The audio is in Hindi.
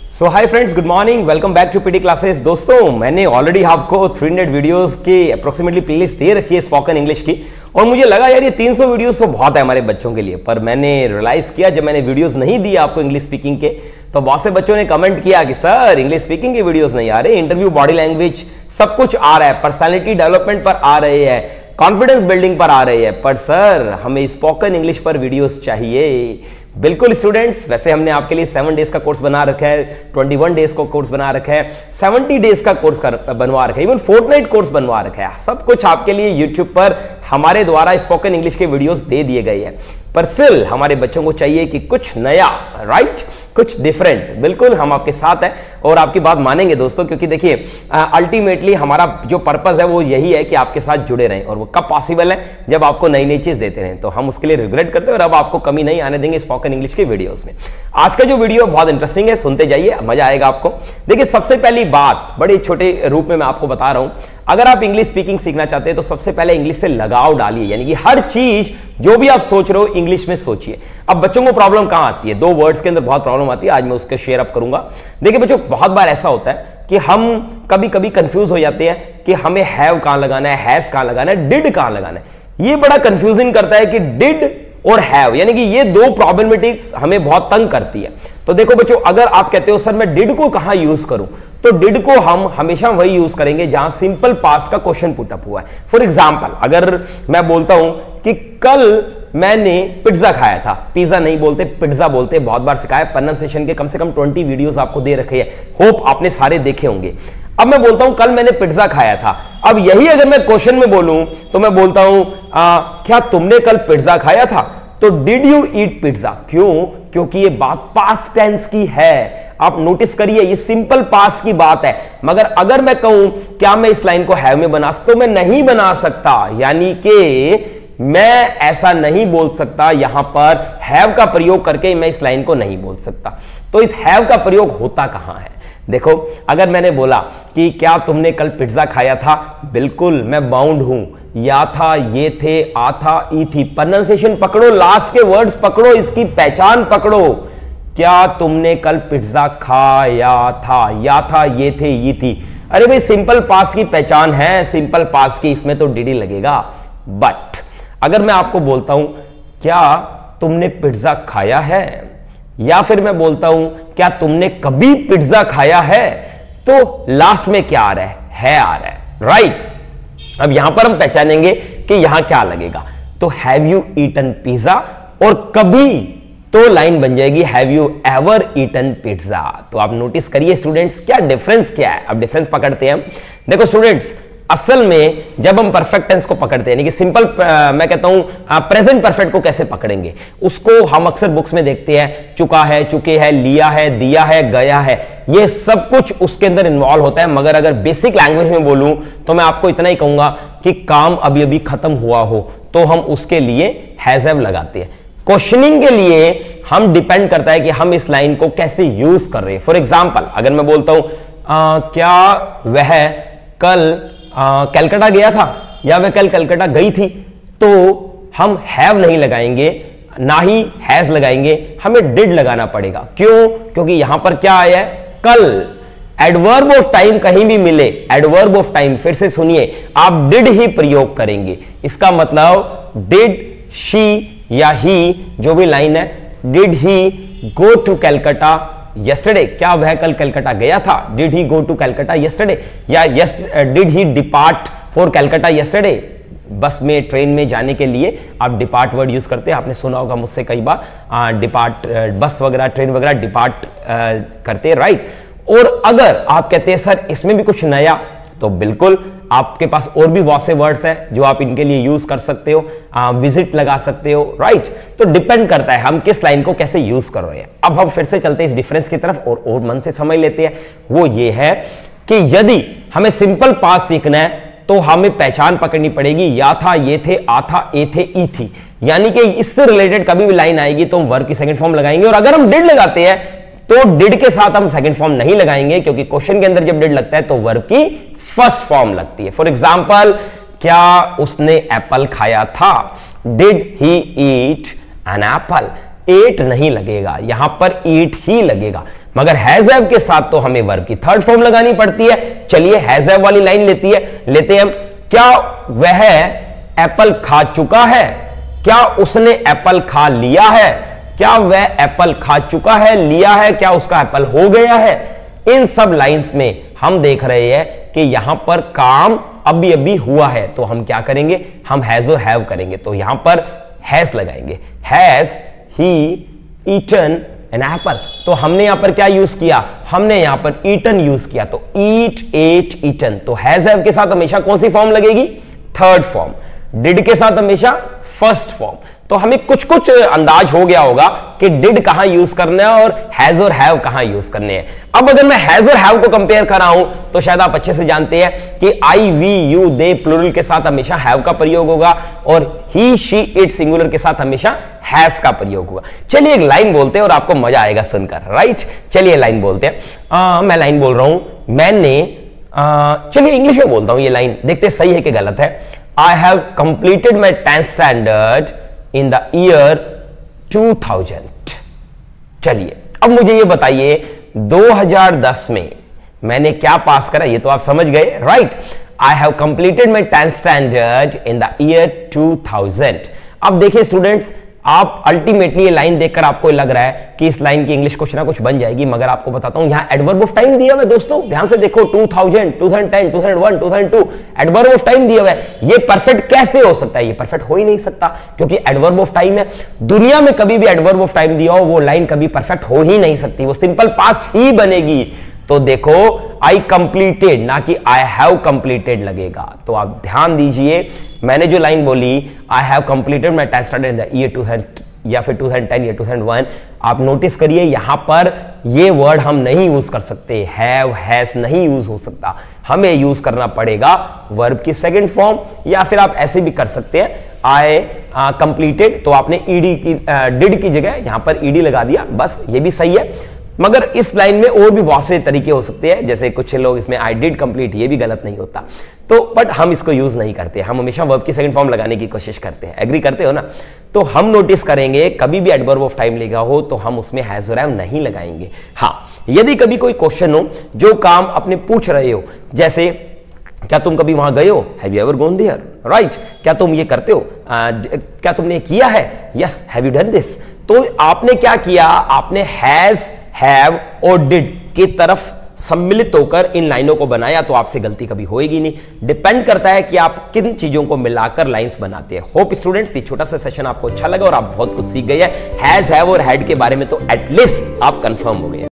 So hi friends, good morning, welcome back to PT classes. दोस्तों, मैंने ऑलरेडी आपको 300 वीडियोस की अप्रोक्सीमेटली प्लेलिस्ट दे रखी है स्पोकन इंग्लिश की, और मुझे लगा यार ये 300 वीडियोस तो बहुत है हमारे बच्चों के लिए। पर मैंने रियलाइज किया जब मैंने वीडियोस नहीं दिए आपको इंग्लिश स्पीकिंग के, तो बहुत से बच्चों ने कमेंट किया कि सर इंग्लिश स्पीकिंग की वीडियोस नहीं आ रहे, इंटरव्यू, बॉडी लैंग्वेज सब कुछ आ रहा है, पर्सनैलिटी डेवलपमेंट पर आ रहे हैं, कॉन्फिडेंस बिल्डिंग पर आ रही है, पर सर हमें स्पोकन इंग्लिश पर वीडियोस चाहिए। बिल्कुल स्टूडेंट्स, वैसे हमने आपके लिए 7 डेज का कोर्स बना रखा है, 21 डेज का कोर्स बना रखा है, 70 डेज का कोर्स बनवा रखा है, इवन फोर्टनाइट कोर्स बनवा रखा है। सब कुछ आपके लिए यूट्यूब पर हमारे द्वारा स्पोकन इंग्लिश के वीडियोस दे दिए गए हैं। पर स्टिल हमारे बच्चों को चाहिए कि कुछ नया, राइट, कुछ डिफरेंट। बिल्कुल हम आपके साथ हैं और आपकी बात मानेंगे दोस्तों, क्योंकि देखिए अल्टीमेटली हमारा जो पर्पस है वो यही है कि आपके साथ जुड़े रहें, और वो कब पॉसिबल है जब आपको नई नई चीज देते रहें। तो हम उसके लिए रिग्रेट करते हैं और अब आपको कमी नहीं आने देंगे स्पोकन इंग्लिश के वीडियोस में। आज का जो वीडियो बहुत इंटरेस्टिंग है, सुनते जाइए, मजा आएगा आपको। देखिए, सबसे पहली बात बड़े छोटे रूप में मैं आपको बता रहा हूं, अगर आप इंग्लिश स्पीकिंग सीखना चाहते हैं तो सबसे पहले इंग्लिश से लगाव डालिए, यानी कि हर चीज जो भी आप सोच रहे हो इंग्लिश में सोचिए। अब बच्चों को प्रॉब्लम कहां आती है? 2 वर्ड्स के अंदर बहुत प्रॉब्लम आती है, आज मैं उसके शेयर अप करूंगा। देखिए बच्चों, बहुत बार ऐसा होता है कि हम कभी कभी कंफ्यूज हो जाते हैं कि हमें हैव कहां लगाना है, हैज कहां लगाना है, डिड कहां लगाना है। ये बड़ा कंफ्यूजिंग करता है कि डिड और हैव, यानी कि ये 2 प्रॉब्लमेटिक्स हमें बहुत तंग करती है। तो देखो बच्चों, अगर आप कहते हो सर मैं डिड को कहां यूज करूं, तो डिड को हम हमेशा वही यूज करेंगे जहां सिंपल पास्ट का क्वेश्चन पुट अप हुआ है। फॉर एग्जांपल, अगर मैं बोलता हूं कि कल मैंने पिज्जा खाया था, पिज्जा नहीं बोलते, पिज्जा बोलते, बहुत बार सिखाया, प्रोनाउंसिएशन के कम से कम 20 वीडियोस आपको दे रखे हैं, होप आपने सारे देखे होंगे। अब मैं बोलता हूं कल मैंने पिज्जा खाया था। अब यही अगर मैं क्वेश्चन में बोलूं तो मैं बोलता हूं क्या तुमने कल पिज्जा खाया था? तो डिड यू ईट पिज्जा? क्यों? क्योंकि ये बात पास्ट टेंस की है। आप नोटिस करिए, ये सिंपल पास्ट की बात है। मगर अगर मैं कहूं क्या मैं इस लाइन को हैव में बना सकता हूं, मैं नहीं बना सकता, यानी कि मैं ऐसा नहीं बोल सकता। यहां पर हैव का प्रयोग करके मैं इस लाइन को नहीं बोल सकता। तो इस हैव का प्रयोग होता कहां है? देखो, अगर मैंने बोला कि क्या तुमने कल पिज्जा खाया था, बिल्कुल मैं बाउंड हूं, या था, ये थे, आ था, ई थी। प्रोनाउंसिएशन पकड़ो, लास्ट के वर्ड्स पकड़ो, इसकी पहचान पकड़ो। क्या तुमने कल पिज्जा खाया था, या था, ये थे, ये थी। अरे भाई, सिंपल पास्ट की पहचान है, सिंपल पास्ट की, इसमें तो डिड लगेगा। बट अगर मैं आपको बोलता हूं क्या तुमने पिज्जा खाया है, या फिर मैं बोलता हूं क्या तुमने कभी पिज्जा खाया है, तो लास्ट में क्या आ रहा है आ रहा है, राइट। अब यहां पर हम पहचानेंगे कि यहां क्या लगेगा। तो हैव यू ईटन पिज्जा, और कभी तो लाइन बन जाएगी have you ever eaten pizza. तो आप नोटिस करिए स्टूडेंट्स, क्या डिफरेंस क्या है। अब डिफरेंस पकड़ते हैं हम। देखो स्टूडेंट्स, असल में जब हम परफेक्ट टेंस को पकड़ते हैं, यानी कि सिंपल, मैं कहता हूं प्रेजेंट परफेक्ट को कैसे पकड़ेंगे, उसको हम अक्सर बुक्स में देखते हैं, चुका है, चुके हैं, लिया है, दिया है, गया है, ये सब कुछ उसके अंदर इन्वॉल्व होता है। मगर अगर बेसिक लैंग्वेज में बोलूं तो मैं आपको इतना ही कहूंगा कि काम अभी अभी खत्म हुआ हो तो हम उसके लिए हैज हैव लगाते हैं। क्वेश्चनिंग के लिए हम डिपेंड करता है कि हम इस लाइन को कैसे यूज कर रहे हैं। फॉर एग्जाम्पल, अगर मैं बोलता हूं क्या वह कल कलकत्ता गया था, या वह कल कलकत्ता गई थी, तो हम हैव नहीं लगाएंगे, ना ही हैज लगाएंगे, हमें डिड लगाना पड़ेगा। क्यों? क्योंकि यहां पर क्या आया है, कल। एडवर्ब ऑफ टाइम कहीं भी मिले, एडवर्ब ऑफ टाइम, फिर से सुनिए, आप डिड ही प्रयोग करेंगे। इसका मतलब डिड शी या ही, जो भी लाइन है, did he go to Calcutta yesterday, क्या वह कल कलकत्ता गया था? Did he go to Calcutta yesterday? या did he depart for Calcutta yesterday? बस में, ट्रेन में जाने के लिए आप डिपार्ट वर्ड यूज करते हैं, आपने सुना होगा मुझसे कई बार, डिपार्ट, बस वगैरह, ट्रेन वगैरह डिपार्ट करते हैं, राइट। और अगर आप कहते हैं सर इसमें भी कुछ नया, तो बिल्कुल आपके पास और भी बहुत से वर्ड्स हैं जो आप इनके लिए यूज कर सकते हो, विजिट लगा सकते हो, राइट। तो डिपेंड करता है हम किस लाइन को कैसे यूज कर रहे हैं। अब हम फिर से चलते हैं इस डिफरेंस की तरफ और मन से समझ लेते हैं। वो ये है कि यदि हमें सिंपल पास्ट सीखना है तो हमें पहचान पकड़नी पड़ेगी, या था, ये थे, आ था, ए थे, ई थी। यानी कि इससे रिलेटेड कभी भी लाइन आएगी तो हम वर्ब की सेकंड फॉर्म लगाएंगे, और अगर हम डिड लगाते हैं तो डिड के साथ हम सेकंड फॉर्म नहीं लगाएंगे, क्योंकि क्वेश्चन के अंदर जब डिड लगता है तो वर्ब की फर्स्ट फॉर्म लगती है। फॉर एग्जाम्पल, क्या उसने एप्पल खाया था? Did he eat an apple? Ate नहीं लगेगा, यहां पर ईट ही लगेगा। मगर हैज हैव के साथ तो हमें वर्ब की थर्ड फॉर्म लगानी पड़ती है। चलिए हैज हैव वाली लाइन लेते हैं हम। क्या वह एप्पल खा चुका है? क्या उसने एप्पल खा लिया है? क्या वह एप्पल खा चुका है, लिया है? क्या उसका एप्पल हो गया है? इन सब लाइंस में हम देख रहे हैं कि यहां पर काम अभी अभी हुआ है, तो हम क्या करेंगे, हम हैज और हैव करेंगे। तो यहां पर हैज लगाएंगे। Has he eaten an apple. तो हमने यहां पर क्या यूज किया, हमने यहां पर ईटन यूज किया। तो ईट, एट, ईटन। तो हैज हैव के साथ हमेशा कौन सी फॉर्म लगेगी, थर्ड फॉर्म। डिड के साथ हमेशा फर्स्ट फॉर्म। तो हमें कुछ कुछ अंदाज हो गया होगा कि डिड कहां यूज करना है और हैज और हैव कहां यूज करने हैं। अब अगर मैं हैज और हैव को कंपेयर कर रहा हूं तो शायद आप अच्छे से जानते हैं कि I, we, you, they plural के साथ हमेशा हैव का प्रयोग होगा और ही, शी, इट सिंगुलर के साथ हमेशा हैज का प्रयोग होगा। चलिए एक लाइन बोलते हैं और आपको मजा आएगा सुनकर, राइट। चलिए लाइन बोलते हैं। मैं लाइन बोल रहा हूं, मैंने चलिए इंग्लिश में बोलता हूं ये लाइन, देखते सही है कि गलत है। I have completed my 10th standard in the year 2000। चलिए अब मुझे ये बताइए 2010 में मैंने क्या पास करा, ये तो आप समझ गए, right. I have completed my 10th standard in the year 2000। अब देखिए स्टूडेंट्स, आप अल्टीमेटली ये लाइन देखकर आपको लग रहा है कि इस लाइन की इंग्लिश कुछ ना कुछ बन जाएगी, मगर आपको बताता हूं यहां एडवर्ब ऑफ टाइम दिया हुआ है। दोस्तों ध्यान से देखो, 2000, 2010, 2001, 2002 एडवर्ब ऑफ टाइम दिया हुआ है। ये परफेक्ट कैसे हो सकता है, ये परफेक्ट हो ही नहीं सकता क्योंकि एडवर्ब ऑफ टाइम है। दुनिया में कभी भी एडवर्ब ऑफ टाइम दिया हो वो लाइन कभी परफेक्ट हो ही नहीं सकती, वो सिंपल पास्ट ही बनेगी। तो देखो आई कंप्लीटेड ना कि आई हैव कंप्लीटेड लगेगा। तो आप ध्यान दीजिए, मैंने जो लाइन बोली I have completed my 10th standard in the year 2000 या फिर 2010 या 2001, आप नोटिस करिए यहां पर ये वर्ड हम नहीं यूज कर सकते, हैव, हैज नहीं यूज हो सकता। हमें यूज करना पड़ेगा वर्ब की सेकंड फॉर्म, या फिर आप ऐसे भी कर सकते हैं आई कंप्लीटेड, तो आपने ईडी की डिड की जगह यहां पर ईडी लगा दिया, बस ये भी सही है। मगर इस लाइन में और भी बहुत से तरीके हो सकते हैं, जैसे कुछ लोग इसमें आई डिड कंप्लीट, ये भी गलत नहीं होता। तो बट हम इसको यूज नहीं करते, हम हमेशा वर्ब की सेकंड फॉर्म लगाने की कोशिश करते हैं। एग्री करते हो ना। तो हम नोटिस करेंगे कभी भी एडवर्ब ऑफ टाइम लगा हो तो हम उसमें हैज और हैव नहीं लगाएंगे। हाँ, यदि कभी कोई क्वेश्चन हो जो काम अपने पूछ रहे हो, जैसे क्या तुम कभी वहां गए हो, have you ever gone there, right. क्या तुम ये करते हो, क्या तुमने किया है, yes, have you done this. तो आपने क्या किया, आपने हैज, हैव और डिड की तरफ सम्मिलित होकर इन लाइनों को बनाया, तो आपसे गलती कभी होएगी नहीं। डिपेंड करता है कि आप किन चीजों को मिलाकर लाइंस बनाते हैं। होप स्टूडेंट्स ये छोटा सा सेशन आपको अच्छा लगा और आप बहुत कुछ सीख गए हैं हैज, हैव और हैड के बारे में, तो एटलीस्ट आप कंफर्म हो गए।